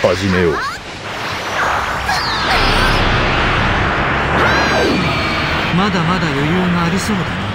始めよう。 まだまだ余裕がありそうだな。